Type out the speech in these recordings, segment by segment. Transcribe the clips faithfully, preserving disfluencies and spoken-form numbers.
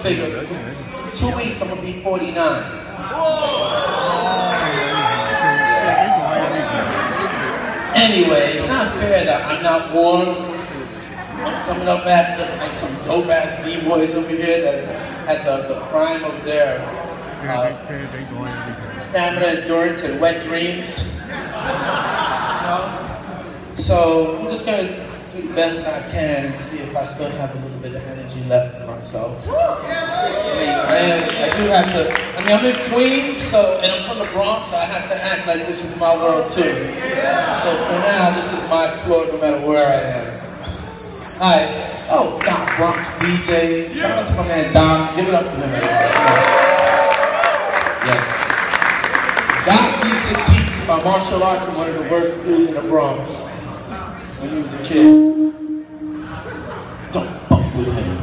figure, in two weeks I'm gonna be forty-nine. Anyway, it's not fair that I'm not warm. I'm coming up after like some dope ass b-boys over here that had the, the prime of their uh, stamina, endurance, and wet dreams. You know? So I'm just gonna do the best that I can and see if I still have a little bit of energy left in myself. I mean, I, I do have to, I mean, I'm in Queens, so, and I'm from the Bronx, so I have to act like this is my world too. So for now, this is my floor no matter where I am. Hi. Oh, Doc Bronx D J. Shout out to my man Doc. Give it up for him. Yes. Doc used to teach my martial arts in one of the worst schools in the Bronx when he was a kid. Don't fuck with him.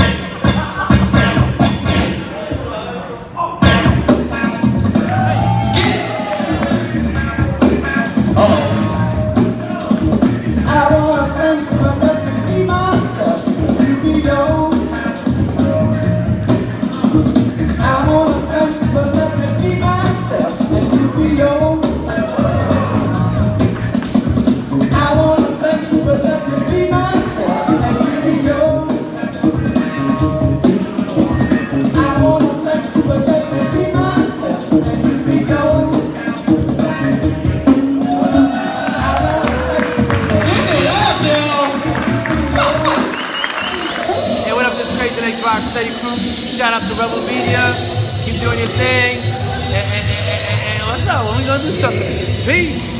Steady crew. Shout out to Rebel Media. Keep doing your thing. And, and, and, and what's up? When we gonna do something? Peace.